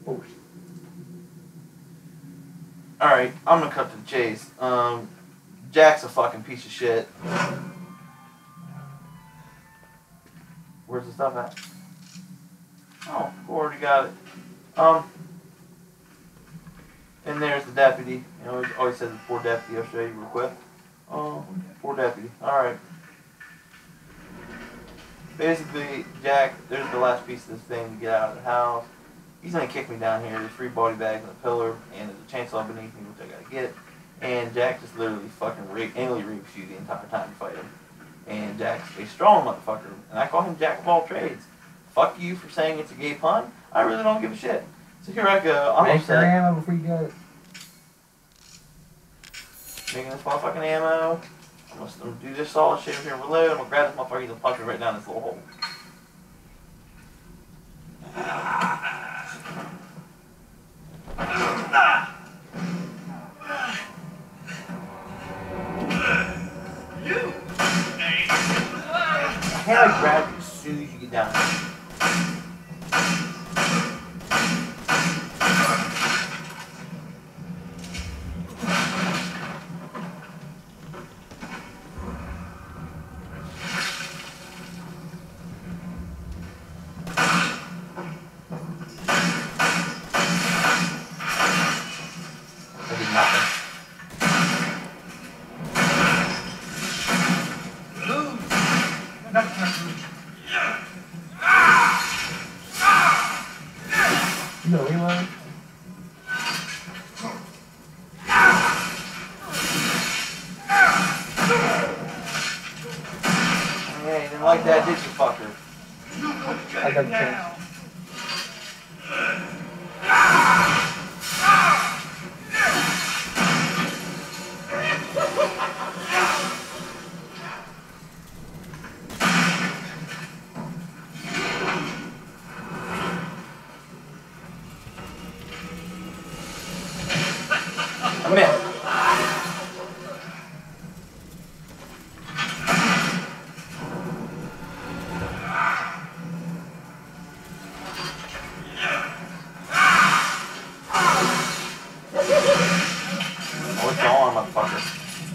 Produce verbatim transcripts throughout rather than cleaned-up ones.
course. Alright, I'm gonna cut to the chase. Um, Jack's a fucking piece of shit. Where's the stuff at? Oh, we already got it. Um, and there's the deputy. You know, he always says the poor deputy. I'll show you real quick. Oh, poor deputy. Alright. Basically, Jack, there's the last piece of this thing to get out of the house. He's gonna kick me down here. There's three body bags and a pillar, and there's a chainsaw beneath me, which I gotta get. And Jack just literally fucking rape, anally rapes you the entire time you fight him. And Jack's a strong motherfucker, and I call him Jack of all trades. Fuck you for saying it's a gay pun. I really don't give a shit. So here I go. I'm Make upset. your ammo before you go. Making this motherfucking ammo. I'm gonna, I'm gonna do this solid shit here and reload. I'm gonna grab this motherfucker. He's gonna punch me right down this little hole. You! I can't like grab you as soon as you get down here. I did nothing. You know, reload. Hey, you didn't like that, did you, fucker? I got the chance. I'm in. Oh, it's on, motherfucker.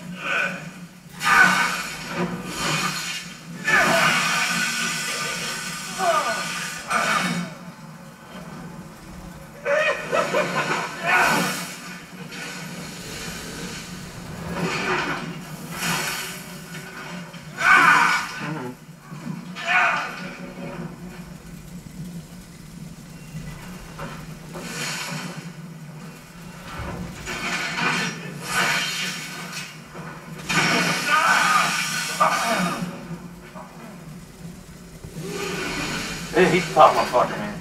Hey, he's the top motherfucker, man.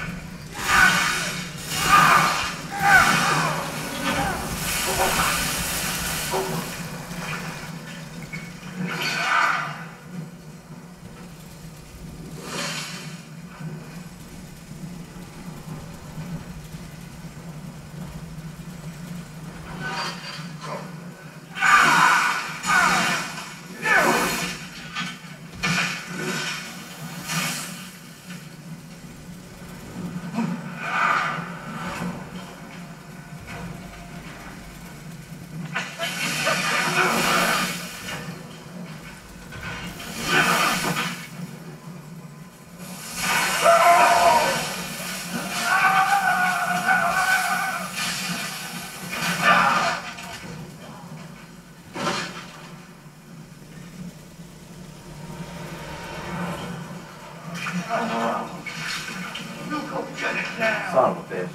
Son of a bitch.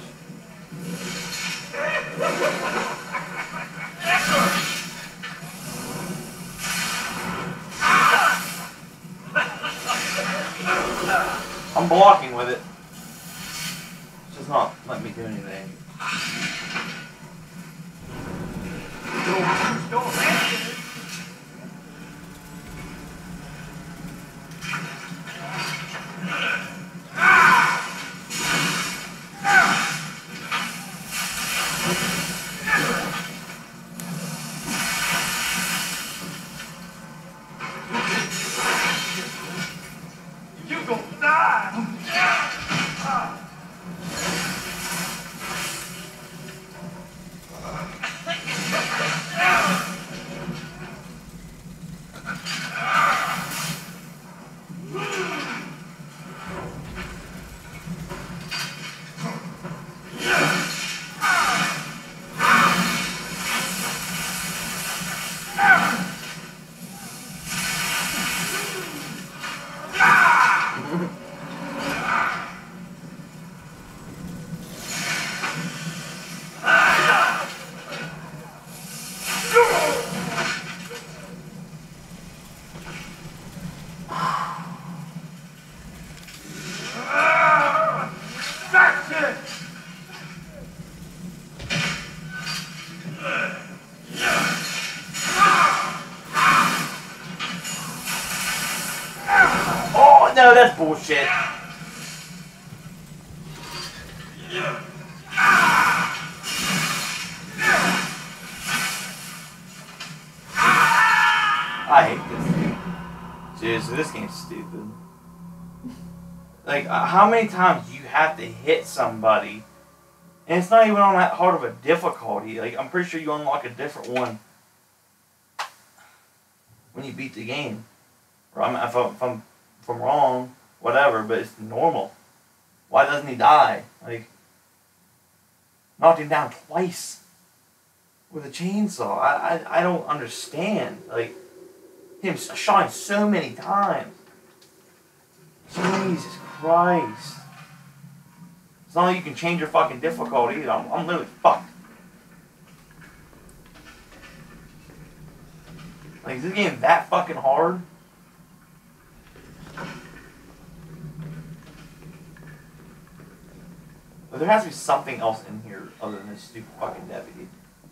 I'm blocking with it. It's just not letting me do anything. Don't, don't abandon it. You gonna die! that's bullshit. I hate this game. Seriously, this game's stupid. Like, uh, how many times do you have to hit somebody? And it's not even on that hard of a difficulty. Like, I'm pretty sure you unlock a different one when you beat the game. Or I'm, if, I'm, if, I'm, if I'm wrong, whatever, but it's normal. Why doesn't he die? Like, knocked him down twice with a chainsaw. I, I, I don't understand. Like, him shot him so many times. Jesus Christ. It's not like you can change your fucking difficulty. I'm, I'm literally fucked. Like, is this game that fucking hard? But there has to be something else in here other than this stupid fucking deputy.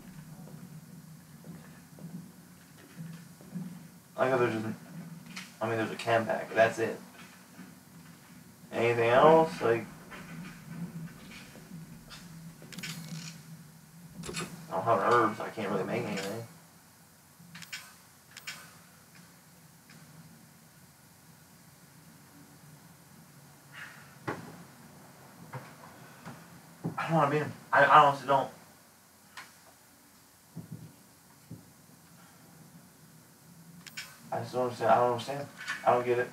I know there's just, I mean, there's a chem pack, but that's it. Anything else? Like, I don't have herbs, so I can't really make anything. I don't know what I mean. I, I honestly don't. I just don't understand. I don't understand. I don't get it.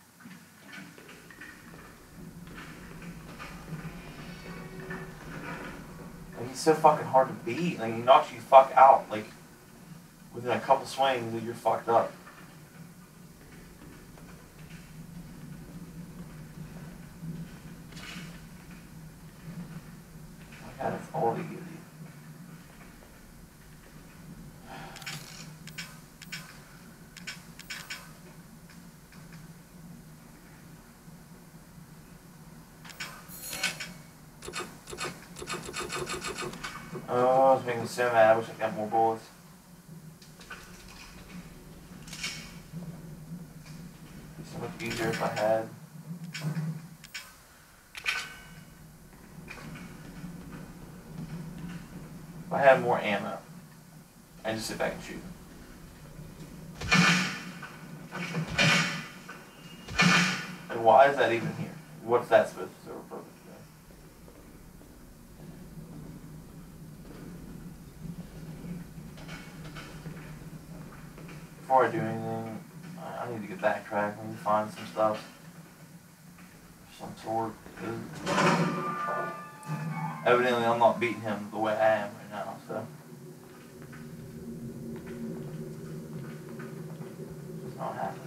Like, he's so fucking hard to beat. Like, he knocks you fuck out. Like, within a couple swings, that you're fucked up. My God, that's all they give you. Oh, it's making me so mad. I wish I could have more bullets. It'd be so much easier if I had. If I had more ammo, I just sit back and shoot. And why is that even here? What's that supposed to serve a purpose? Before I do anything, I need to get backtrack. I need to find some stuff of some sort. Evidently, I'm not beating him the way I am right now, so. It's not happening.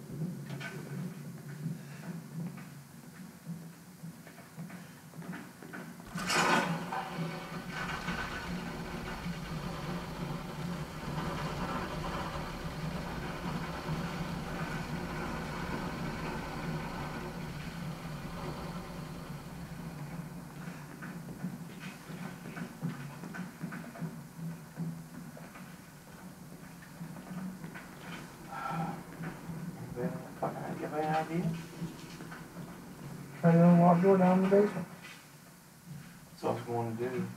Try to unlock door down in the basement. That's what I was going to do.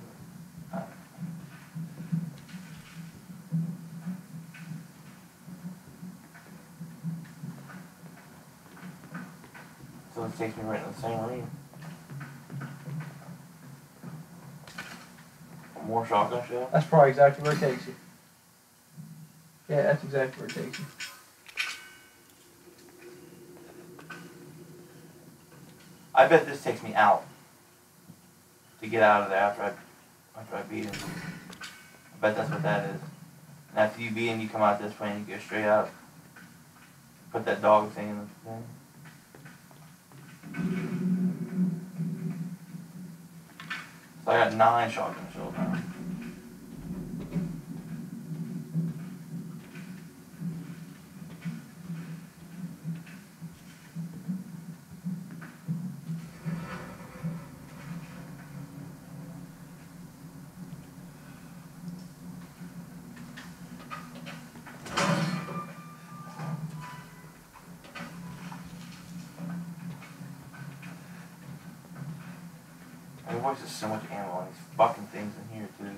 So it takes me right in the same room. More shotgun shells? That's probably exactly where it takes you. Yeah, that's exactly where it takes you. I bet this takes me out to get out of there after I after I beat him. I bet that's what that is. And after you beat him, you come out this way and you go straight up. Put that dog thing in the thing. So I got nine shotgun shells now. There's always just so much ammo on these fucking things in here, too.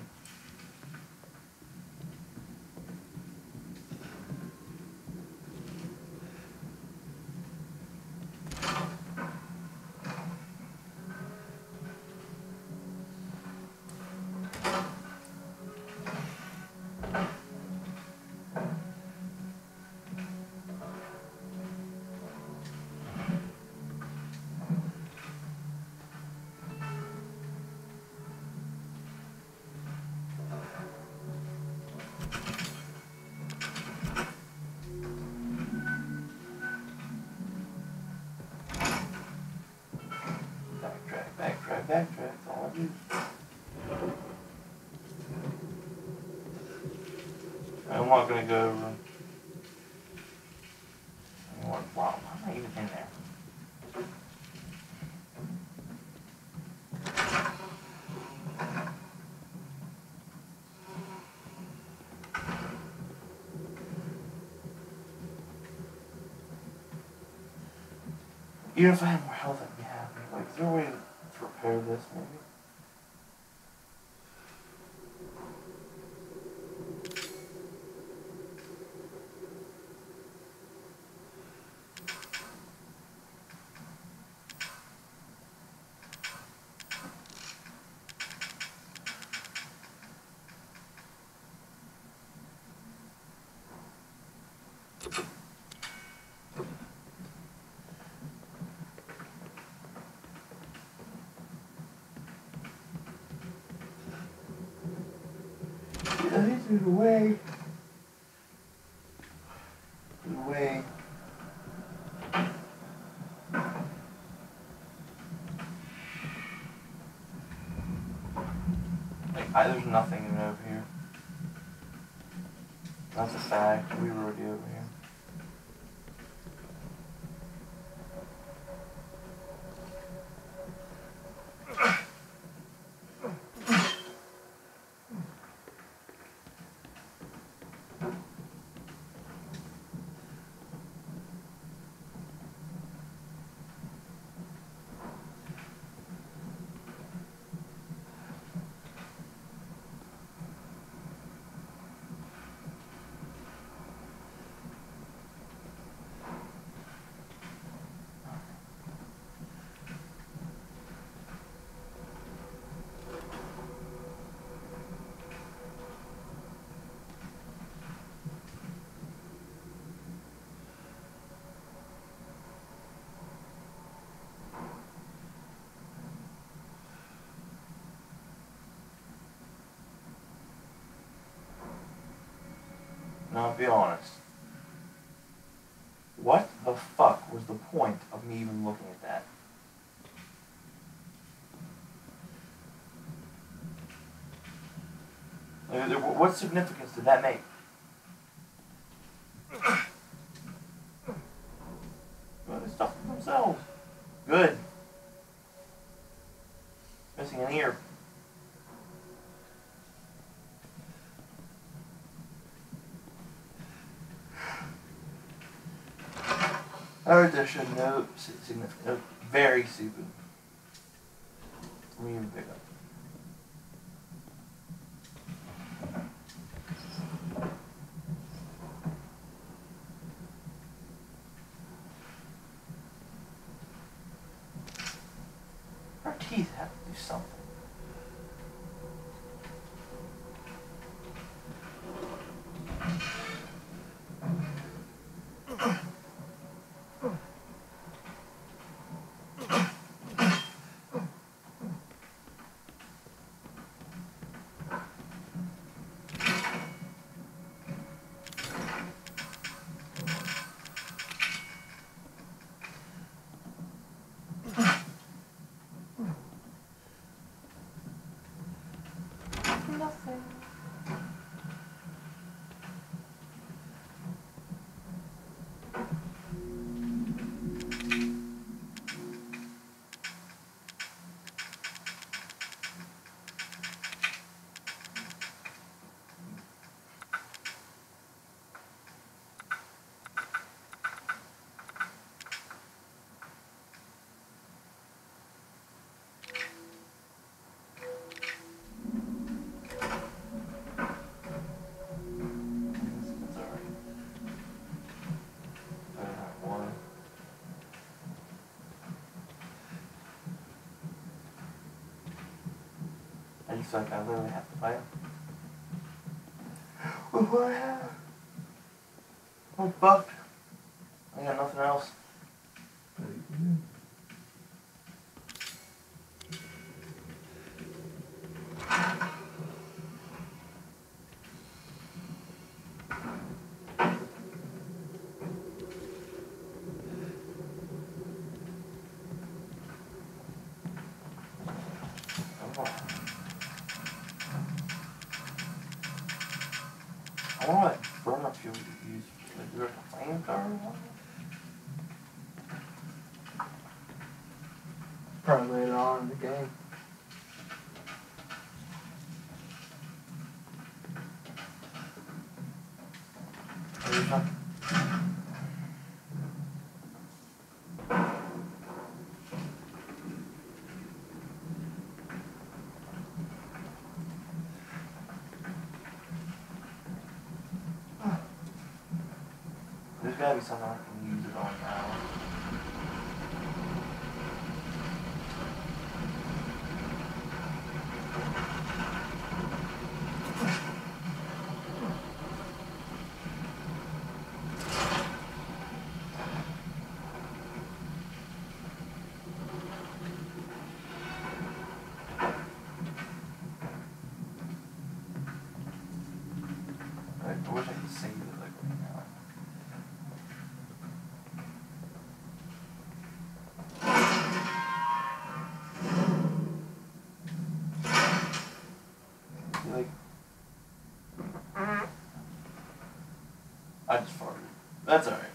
Backtrack, backtrack, that's all I do. I'm not gonna go over. Wow, why am I even in there? Even if I had more health, I'd be happy. Like, is there a way to repair this, maybe? Through the way. Through the way. Like, I, there's nothing even over here. That's a fact. We were already over here. Now, be honest. What the fuck was the point of me even looking at that? Like, what significance did that make? Well, they stuff for themselves. Good. Missing an ear. I heard there should no significant, no, very stupid. Let me even pick up. Our teeth have to do something. I just feel like I literally have to fight him. With what I have. I'm fucked. I got nothing else. I want like burner fuel to use. Like, is there a flamethrower or something? Probably later on in the game. What are you talking? There's gotta be something I can use it on now. Like, I wish I could save it like right now. Like, I just farted. That's alright.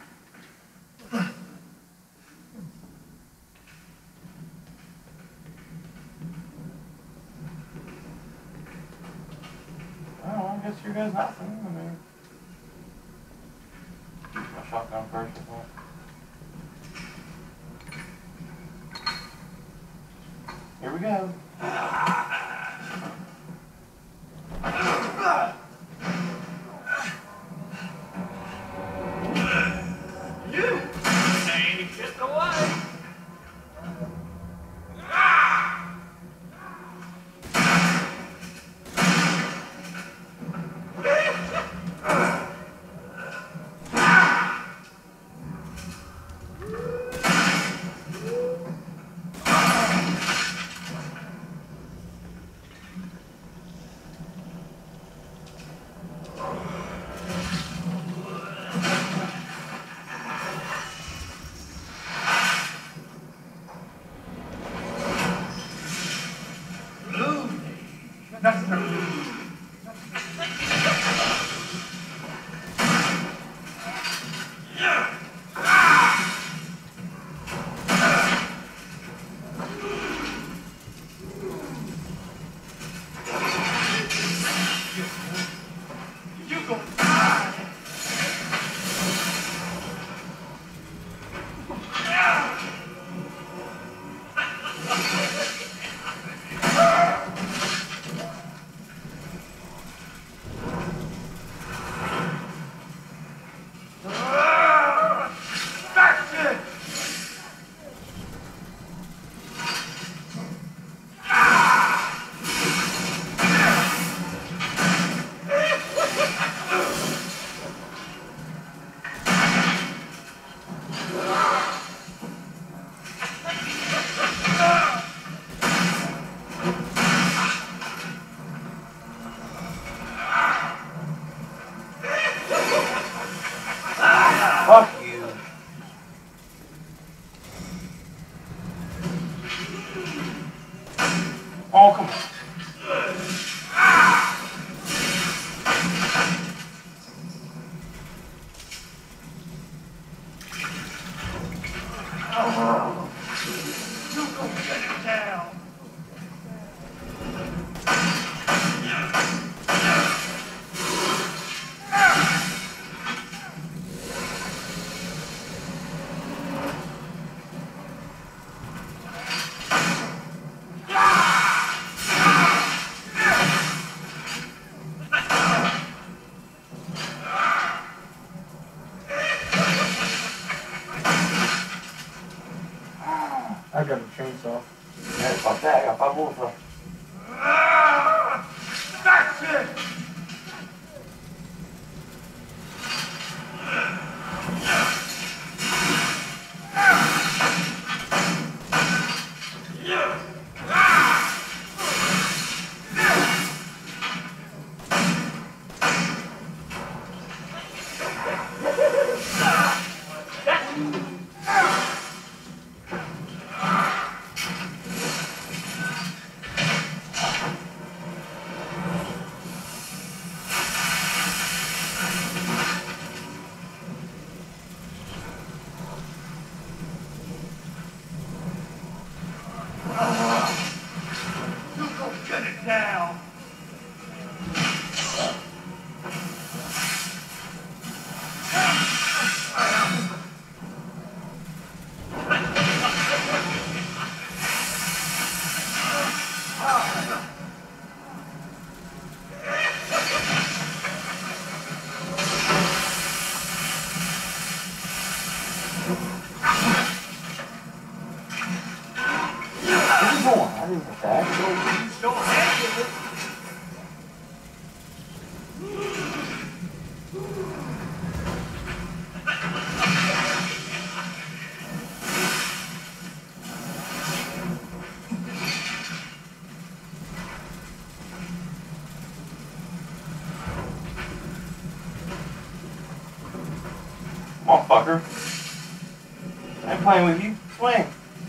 Oh, I guess you guys nothing. I mean, use my shotgun first, I think. Here we go. You! Ain't just away! That's the You go die! That's it! Fuck you. Oh, come on. You go get him down! I got a chainsaw. Yeah, fuck that. I got five bullets left. Ah! Action! You go get it now! Where's he going? I didn't attack. You still handle it. Come on, fucker. I ain't playing with you. Swing.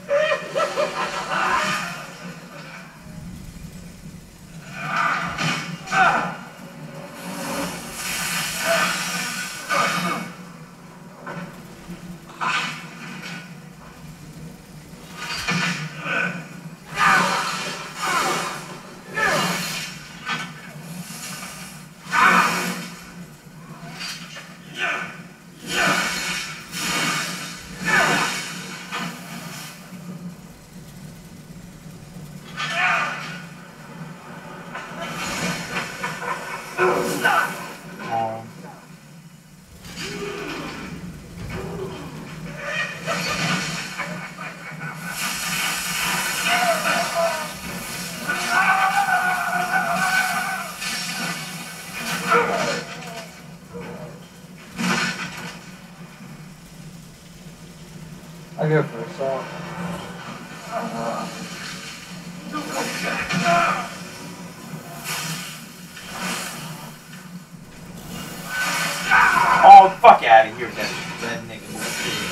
Come on. I go for a song. Oh, fuck out of here, that red nigga bullshit.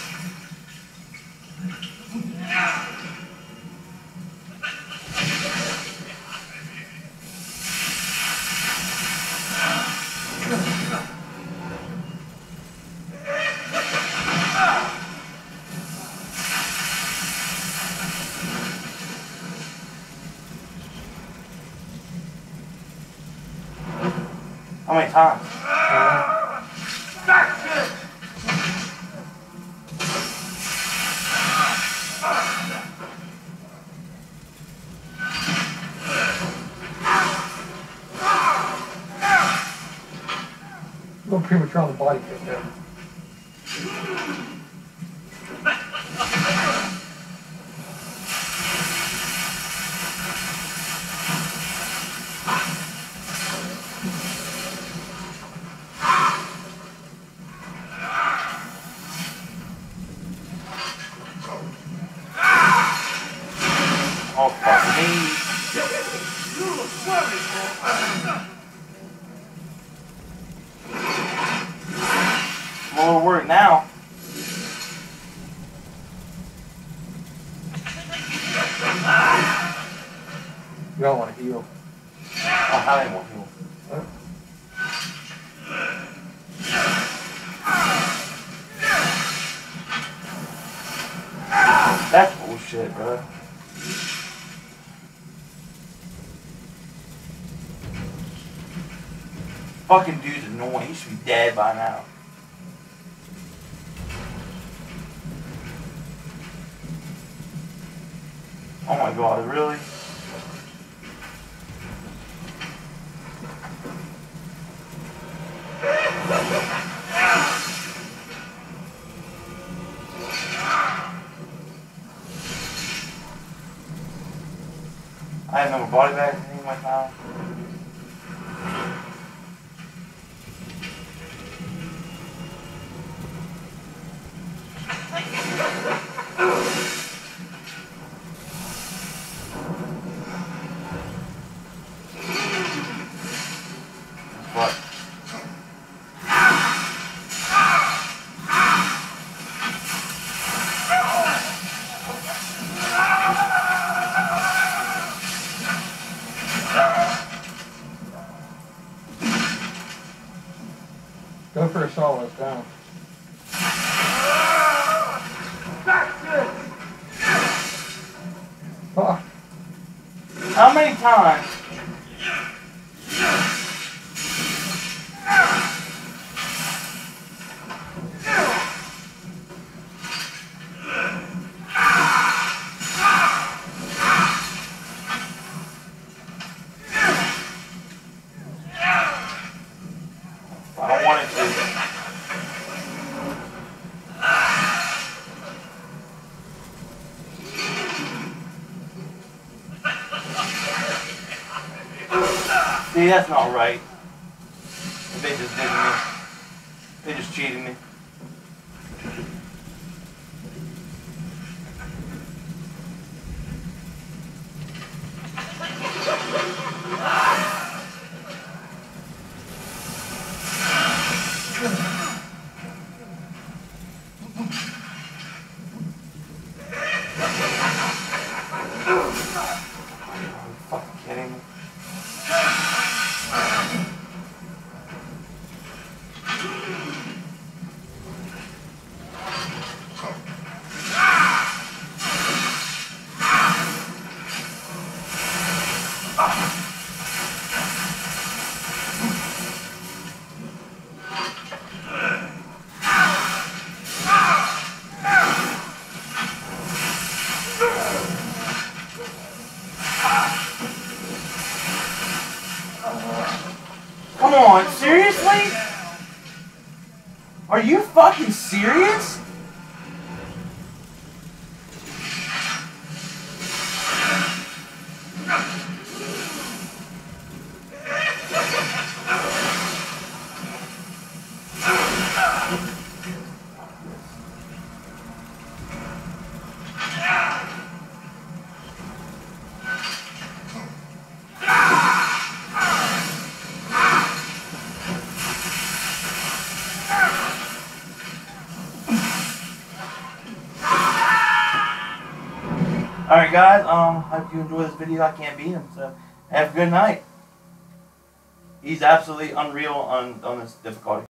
How many times? Uh, Action! a little premature on the body kick there. Oh, fuck me. You look worried, boy. More work now. You don't want to heal. Oh, how many more people? Huh? That's bullshit, bro. Fucking dude's annoying. He should be dead by now. Oh my god, really? I have no more body bags in my time. What? Go for a solid down. That's it. Fuck. How many times? I don't want it to. See, that's not right. They just did me. They just cheated me. Are you fucking kidding me? Come on, seriously? Are you fucking serious? Alright guys, um, hope you enjoy this video. I can't beat him, so have a good night. He's absolutely unreal on, on this difficulty.